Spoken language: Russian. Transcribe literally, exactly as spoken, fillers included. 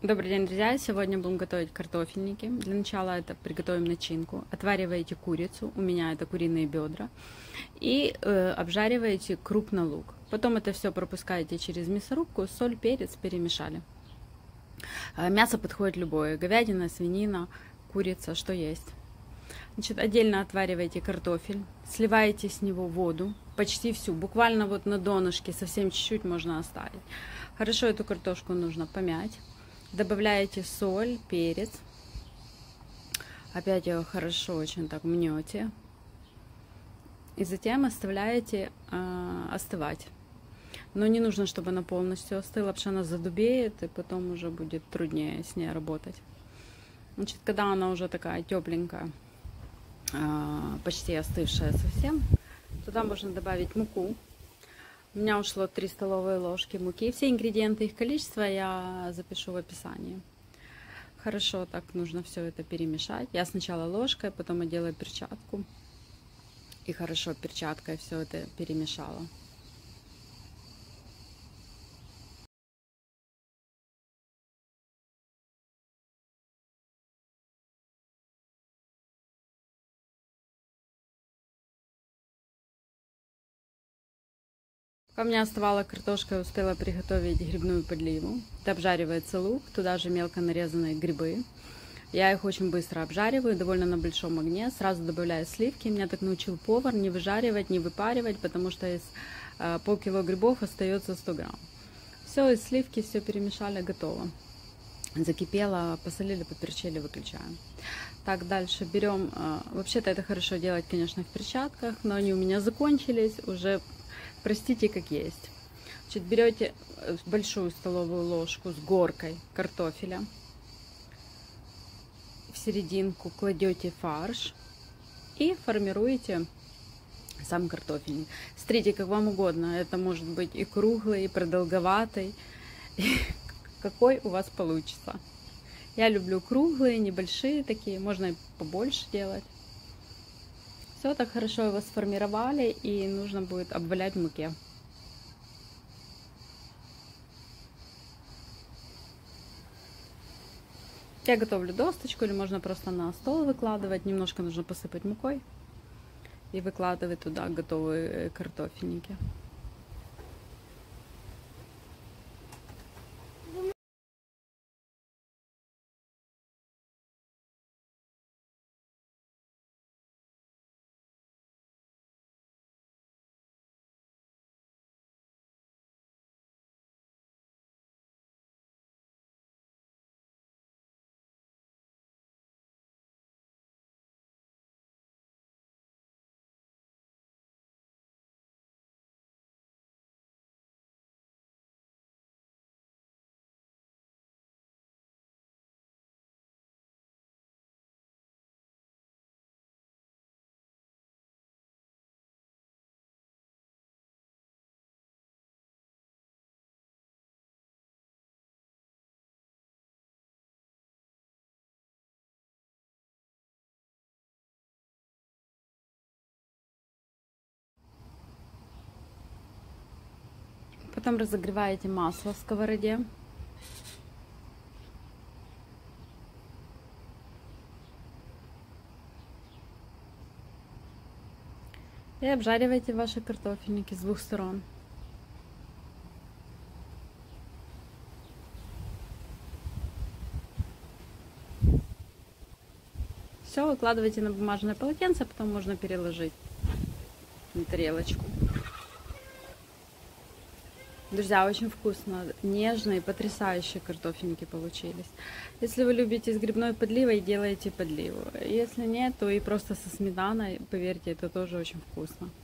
Добрый день, друзья! Сегодня будем готовить картофельники. Для начала это приготовим начинку. Отвариваете курицу, у меня это куриные бедра, и э, обжариваете крупно лук. Потом это все пропускаете через мясорубку, соль, перец, перемешали. Э, мясо подходит любое: говядина, свинина, курица, что есть. Значит, отдельно отвариваете картофель, сливаете с него воду, почти всю, буквально вот на донышке, совсем чуть-чуть можно оставить. Хорошо эту картошку нужно помять. Добавляете соль, перец. Опять ее хорошо очень так мнете. И затем оставляете э, остывать. Но не нужно, чтобы она полностью остыла, потому что она задубеет, и потом уже будет труднее с ней работать. Значит, когда она уже такая тепленькая, э, почти остывшая совсем, туда можно добавить муку. У меня ушло три столовые ложки муки. Все ингредиенты, их количество я запишу в описании. Хорошо так нужно все это перемешать. Я сначала ложкой, потом одела перчатку. И хорошо перчаткой все это перемешала. Пока у меня оставала картошка, я успела приготовить грибную подливу. Это обжаривается лук, туда же мелко нарезанные грибы. Я их очень быстро обжариваю, довольно на большом огне. Сразу добавляю сливки. Меня так научил повар: не выжаривать, не выпаривать, потому что из э, полкило грибов остается сто грамм. Все, из сливки все перемешали, готово. Закипело, посолили, поперчили, выключаем. Так, дальше берем... Э, вообще-то это хорошо делать, конечно, в перчатках, но они у меня закончились уже. Простите, как есть. Значит, берете большую столовую ложку с горкой картофеля. В серединку кладете фарш и формируете сам картофельник. Смотрите, как вам угодно. Это может быть и круглый, и продолговатый. И какой у вас получится. Я люблю круглые, небольшие такие. Можно и побольше делать. Все, так хорошо его сформировали, и нужно будет обвалять в муке. Я готовлю досточку, или можно просто на стол выкладывать. Немножко нужно посыпать мукой и выкладывать туда готовые картофельники. Потом разогреваете масло в сковороде. И обжаривайте ваши картофельники с двух сторон. Все, выкладывайте на бумажное полотенце, потом можно переложить на тарелочку. Друзья, очень вкусно, нежные, потрясающие картофельники получились. Если вы любите с грибной подливой, делайте подливу. Если нет, то и просто со сметаной, поверьте, это тоже очень вкусно.